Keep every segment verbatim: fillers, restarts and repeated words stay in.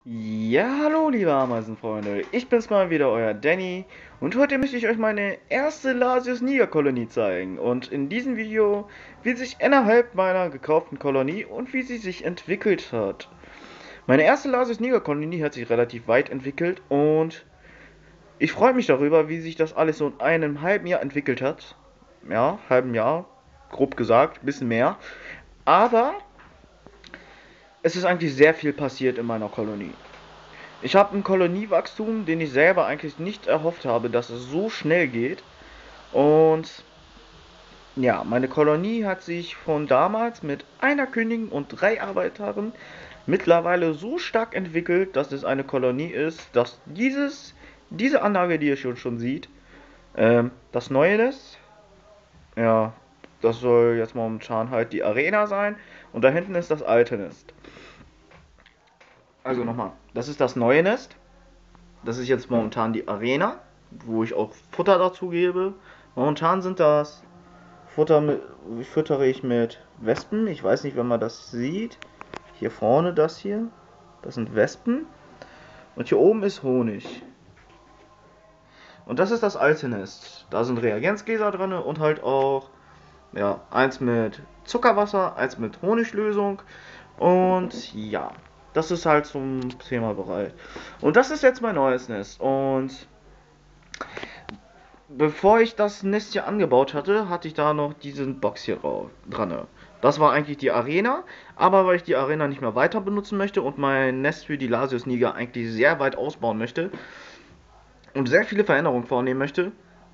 Ja, hallo liebe Ameisenfreunde, ich bin's mal wieder, euer Danny, und heute möchte ich euch meine erste Lasius Niger Kolonie zeigen. Und in diesem Video, wie sich innerhalb meiner gekauften Kolonie und wie sie sich entwickelt hat. Meine erste Lasius Niger Kolonie hat sich relativ weit entwickelt und ich freue mich darüber, wie sich das alles so in einem halben Jahr entwickelt hat. Ja, halben Jahr, grob gesagt, bisschen mehr. Aber es ist eigentlich sehr viel passiert in meiner Kolonie. Ich habe ein Koloniewachstum, den ich selber eigentlich nicht erhofft habe, dass es so schnell geht. Und ja, meine Kolonie hat sich von damals mit einer Königin und drei Arbeiterinnen mittlerweile so stark entwickelt, dass es eine Kolonie ist, dass dieses, diese Anlage, die ihr schon, schon sieht, ähm, das neue Nest, ja, das soll jetzt momentan halt die Arena sein. Und da hinten ist das alte Nest. Also nochmal, das ist das neue Nest. Das ist jetzt momentan die Arena, wo ich auch Futter dazu gebe. Momentan sind das Futter mit, füttere ich mit Wespen. Ich weiß nicht, wenn man das sieht. Hier vorne das hier. Das sind Wespen. Und hier oben ist Honig. Und das ist das alte Nest. Da sind Reagenzgläser drin und halt auch ja, eins mit Zuckerwasser, eins mit Honiglösung. Und ja, das ist halt zum Thema bereit. Und das ist jetzt mein neues Nest. Und bevor ich das Nest hier angebaut hatte, hatte ich da noch diesen Box hier dran. Das war eigentlich die Arena, aber weil ich die Arena nicht mehr weiter benutzen möchte und mein Nest für die Lasius Niger eigentlich sehr weit ausbauen möchte und sehr viele Veränderungen vornehmen möchte,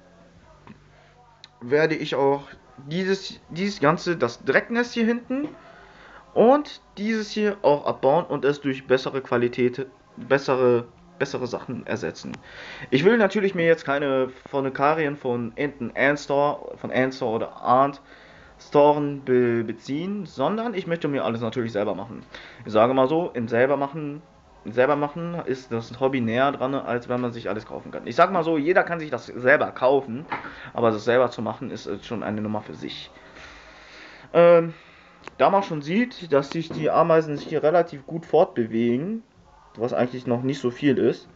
werde ich auch dieses, dieses ganze, das Drecknest hier hinten und dieses hier auch abbauen und es durch bessere Qualität, bessere, bessere Sachen ersetzen. Ich will natürlich mir jetzt keine Fornikarien von Enten Anstor, von Anstor oder Arndt Storen be beziehen, sondern ich möchte mir alles natürlich selber machen. Ich sage mal so, im selber machen, selber machen ist das Hobby näher dran, als wenn man sich alles kaufen kann. Ich sage mal so, jeder kann sich das selber kaufen, aber das selber zu machen ist schon eine Nummer für sich. Ähm, Da man schon sieht, dass sich die Ameisen sich hier relativ gut fortbewegen, was eigentlich noch nicht so viel ist,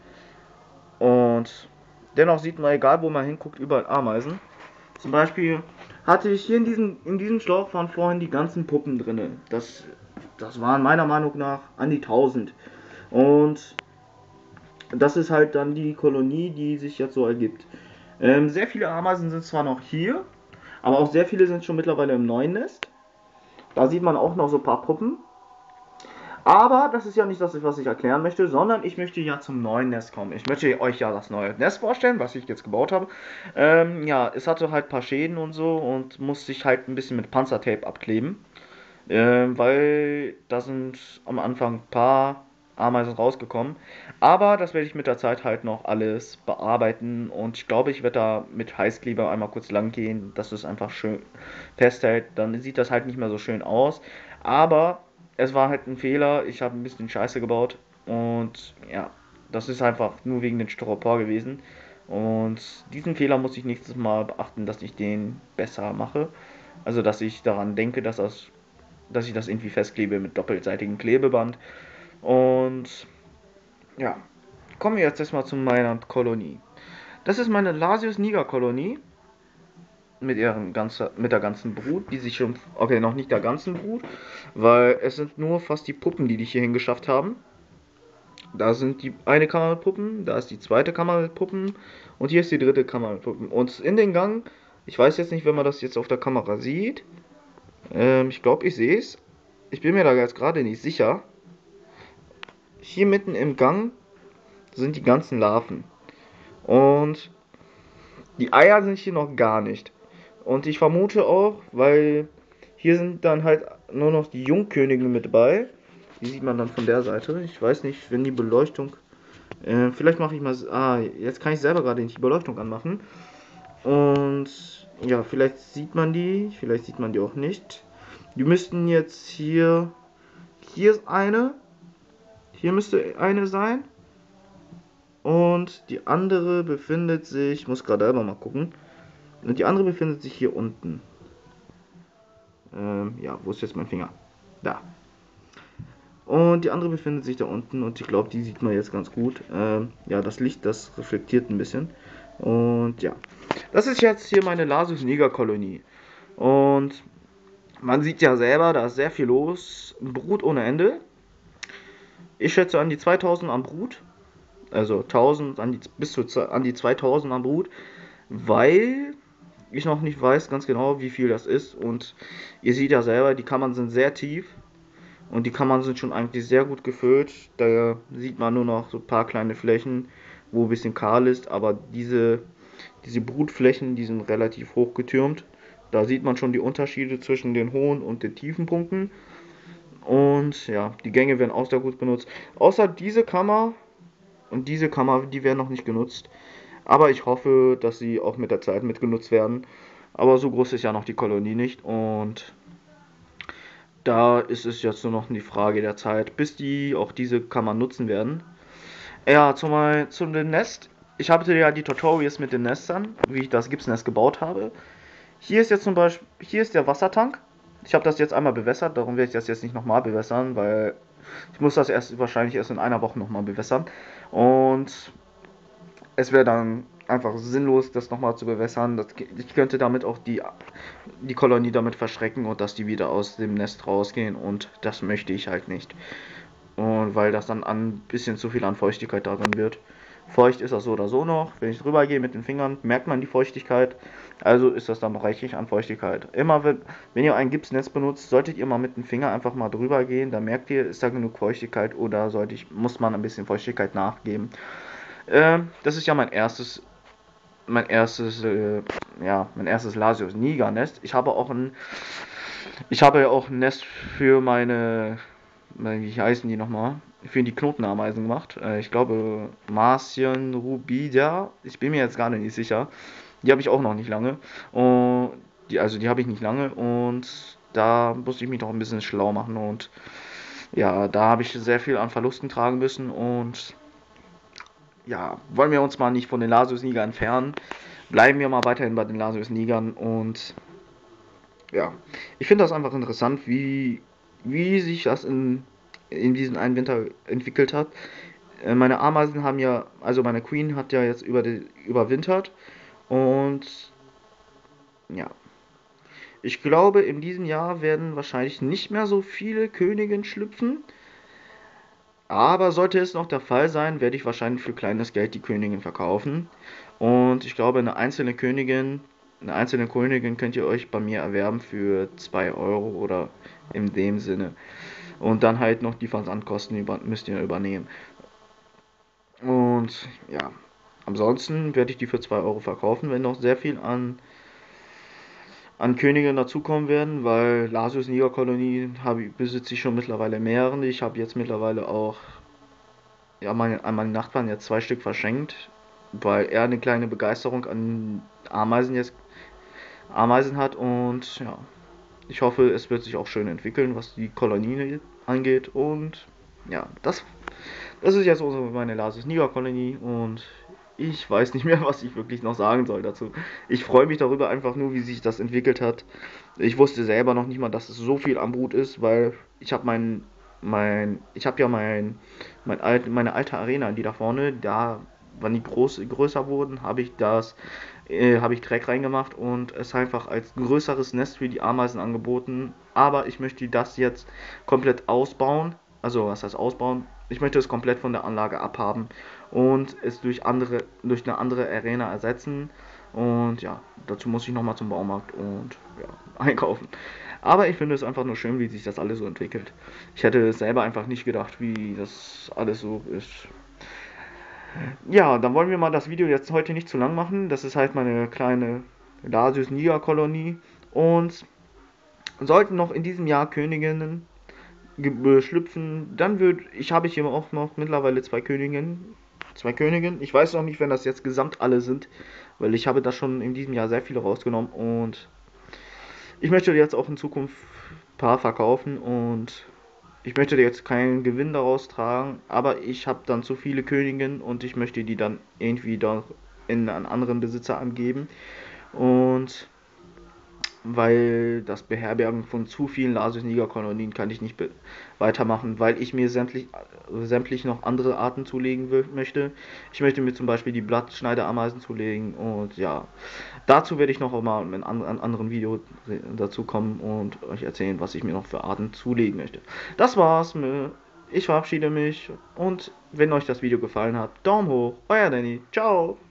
und dennoch sieht man, egal wo man hinguckt, überall Ameisen. Zum Beispiel hatte ich hier in diesem, in diesem Schlauch waren vorhin die ganzen Puppen drin. Das, das waren meiner Meinung nach an die tausend. Und das ist halt dann die Kolonie, die sich jetzt so ergibt. Ähm, sehr viele Ameisen sind zwar noch hier, aber auch sehr viele sind schon mittlerweile im neuen Nest. Da sieht man auch noch so ein paar Puppen. Aber das ist ja nicht das, was ich erklären möchte, sondern ich möchte ja zum neuen Nest kommen. Ich möchte euch ja das neue Nest vorstellen, was ich jetzt gebaut habe. Ähm, ja, es hatte halt ein paar Schäden und so und musste ich halt ein bisschen mit Panzertape abkleben. Ähm, weil da sind am Anfang ein paar Ameisen rausgekommen. Aber das werde ich mit der Zeit halt noch alles bearbeiten und ich glaube, ich werde da mit Heißkleber einmal kurz lang gehen, dass es einfach schön festhält. Dann sieht das halt nicht mehr so schön aus. Aber es war halt ein Fehler. Ich habe ein bisschen Scheiße gebaut und ja, das ist einfach nur wegen den Styropor gewesen. Und diesen Fehler muss ich nächstes Mal beachten, dass ich den besser mache. Also, dass ich daran denke, dass das dass ich das irgendwie festklebe mit doppelseitigem Klebeband. Und ja, kommen wir jetzt erstmal zu meiner Kolonie. Das ist meine Lasius Niger Kolonie mit, ihren ganzen, mit der ganzen Brut, die sich schon, okay, noch nicht der ganzen Brut, weil es sind nur fast die Puppen, die dich hierhin geschafft haben. Da sind die eine Kammer mit Puppen, da ist die zweite Kammer mit Puppen und hier ist die dritte Kammer mit Puppen. Und in den Gang, ich weiß jetzt nicht, wenn man das jetzt auf der Kamera sieht, ähm, ich glaube, ich sehe es. Ich bin mir da jetzt gerade nicht sicher. Hier mitten im Gang sind die ganzen Larven. Und die Eier sind hier noch gar nicht. Und ich vermute auch, weil hier sind dann halt nur noch die Jungköniginnen mit bei. Die sieht man dann von der Seite. Ich weiß nicht, wenn die Beleuchtung. Äh, vielleicht mache ich mal. Ah, jetzt kann ich selber gerade nicht die Beleuchtung anmachen. Und ja, vielleicht sieht man die, vielleicht sieht man die auch nicht. Die müssten jetzt hier. Hier ist eine. Hier müsste eine sein. Und die andere befindet sich, ich muss gerade selber mal gucken. Und die andere befindet sich hier unten. Ähm, ja, wo ist jetzt mein Finger? Da. Und die andere befindet sich da unten und ich glaube, die sieht man jetzt ganz gut. Ähm, ja, das Licht, das reflektiert ein bisschen. Und ja, das ist jetzt hier meine Lasus Niger Kolonie. Und man sieht ja selber, da ist sehr viel los. Brut ohne Ende. Ich schätze an die zweitausend an Brut. Also tausend an die, bis zu an die zweitausend an Brut. Weil ich noch nicht weiß ganz genau, wie viel das ist. Und ihr seht ja selber, die Kammern sind sehr tief. Und die Kammern sind schon eigentlich sehr gut gefüllt. Da sieht man nur noch so ein paar kleine Flächen, wo ein bisschen kahl ist. Aber diese, diese Brutflächen, die sind relativ hoch getürmt. Da sieht man schon die Unterschiede zwischen den hohen und den tiefen Punkten. Und ja, die Gänge werden auch sehr gut benutzt. Außer diese Kammer und diese Kammer, die werden noch nicht genutzt. Aber ich hoffe, dass sie auch mit der Zeit mitgenutzt werden. Aber so groß ist ja noch die Kolonie nicht. Und da ist es jetzt nur noch die Frage der Zeit, bis die auch diese Kammer nutzen werden. Ja, zum, zum dem Nest. Ich habe ja die Tutorials mit den Nestern, wie ich das Gipsnest gebaut habe. Hier ist jetzt zum Beispiel, hier ist der Wassertank. Ich habe das jetzt einmal bewässert, darum werde ich das jetzt nicht nochmal bewässern, weil ich muss das erst wahrscheinlich erst in einer Woche nochmal bewässern. Und es wäre dann einfach sinnlos, das nochmal zu bewässern. Das, ich könnte damit auch die, die Kolonie damit verschrecken und dass die wieder aus dem Nest rausgehen und das möchte ich halt nicht. Und weil das dann ein bisschen zu viel an Feuchtigkeit darin wird. Feucht ist das so oder so noch. Wenn ich drüber gehe mit den Fingern, merkt man die Feuchtigkeit. Also ist das dann noch reichlich an Feuchtigkeit. Immer wenn, wenn ihr ein Gipsnetz benutzt, solltet ihr mal mit dem Finger einfach mal drüber gehen. Da merkt ihr, ist da genug Feuchtigkeit oder sollte ich, muss man ein bisschen Feuchtigkeit nachgeben. Ähm, das ist ja mein erstes, mein erstes, äh, ja, mein erstes Lasius Niger Nest. Ich habe auch ein, ich habe ja auch ein Nest für meine, wie heißen die nochmal? Für die Knotenameisen gemacht. Äh, ich glaube Marcian rubida. Ich bin mir jetzt gar nicht sicher. Die habe ich auch noch nicht lange. Und die, also die habe ich nicht lange und da musste ich mich noch ein bisschen schlau machen und ja, da habe ich sehr viel an Verlusten tragen müssen und ja, wollen wir uns mal nicht von den Lasius-Nigern entfernen. Bleiben wir mal weiterhin bei den Lasius-Nigern und ja, ich finde das einfach interessant, wie, wie sich das in, in diesem einen Winter entwickelt hat. Äh, Meine Ameisen haben ja, also meine Queen hat ja jetzt über die, überwintert und ja, ich glaube, in diesem Jahr werden wahrscheinlich nicht mehr so viele Königinnen schlüpfen. Aber sollte es noch der Fall sein, werde ich wahrscheinlich für kleines Geld die Königin verkaufen. Und ich glaube, eine einzelne Königin, eine einzelne Königin könnt ihr euch bei mir erwerben für zwei Euro oder in dem Sinne. Und dann halt noch die Versandkosten über, müsst ihr übernehmen. Und ja, ansonsten werde ich die für zwei Euro verkaufen, wenn noch sehr viel an an Königinnen dazukommen werden, weil Lasius Nigerkolonie habe ich, besitze ich schon mittlerweile mehrere. Ich habe jetzt mittlerweile auch ja, meine, an meinen Nachbarn jetzt zwei Stück verschenkt, weil er eine kleine Begeisterung an Ameisen jetzt Ameisen hat und ja, ich hoffe, es wird sich auch schön entwickeln, was die Kolonie angeht und ja, das, das ist jetzt unsere, meine Lasius Niger-Kolonie und ich weiß nicht mehr, was ich wirklich noch sagen soll dazu. Ich freue mich darüber einfach nur, wie sich das entwickelt hat. Ich wusste selber noch nicht mal, dass es so viel am Brut ist, weil ich habe mein, mein, ich habe ja mein, mein alt, meine alte Arena, die da vorne, da, wann die groß, größer wurden, habe ich das, äh, habe ich Dreck reingemacht und es einfach als größeres Nest für die Ameisen angeboten. Aber ich möchte das jetzt komplett ausbauen. Also was heißt ausbauen? Ich möchte es komplett von der Anlage abhaben und es durch andere, durch eine andere Arena ersetzen. Und ja, dazu muss ich nochmal zum Baumarkt und ja, einkaufen. Aber ich finde es einfach nur schön, wie sich das alles so entwickelt. Ich hätte es selber einfach nicht gedacht, wie das alles so ist. Ja, dann wollen wir mal das Video jetzt heute nicht zu lang machen. Das ist halt meine kleine Lasius Niger Kolonie. Und sollten noch in diesem Jahr Königinnen schlüpfen, dann würde ich habe ich hier auch noch mittlerweile zwei Königinnen. Zwei Königinnen. Ich weiß noch nicht, wenn das jetzt gesamt alle sind, weil ich habe da schon in diesem Jahr sehr viele rausgenommen und ich möchte jetzt auch in Zukunft ein paar verkaufen und ich möchte jetzt keinen Gewinn daraus tragen, aber ich habe dann zu viele Königinnen und ich möchte die dann irgendwie doch in einen anderen Besitzer angeben und weil das Beherbergen von zu vielen Lasius-Niger-Kolonien kann ich nicht weitermachen, weil ich mir sämtlich, sämtlich noch andere Arten zulegen möchte. Ich möchte mir zum Beispiel die Blattschneiderameisen zulegen und ja, dazu werde ich noch mal in einem anderen Video dazu kommen und euch erzählen, was ich mir noch für Arten zulegen möchte. Das war's. Ich verabschiede mich und wenn euch das Video gefallen hat, Daumen hoch, euer Danny, ciao!